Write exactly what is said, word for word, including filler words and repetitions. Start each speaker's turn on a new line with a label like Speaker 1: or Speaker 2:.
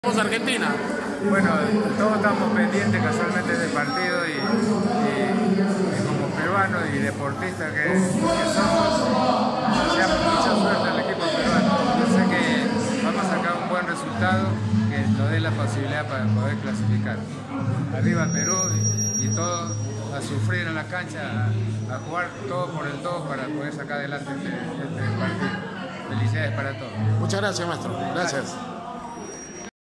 Speaker 1: Vamos a Argentina.
Speaker 2: Bueno, todos estamos pendientes casualmente del partido y, y, y como peruanos y deportistas que, que somos, deseamos mucha suerte al equipo peruano. Yo sé que vamos a sacar un buen resultado que nos dé la posibilidad para poder clasificar. Arriba Perú y, y todos a sufrir en la cancha, a, a jugar todo por el todo para poder sacar adelante este, este partido. Felicidades para todos.
Speaker 1: Muchas gracias, maestro. Gracias.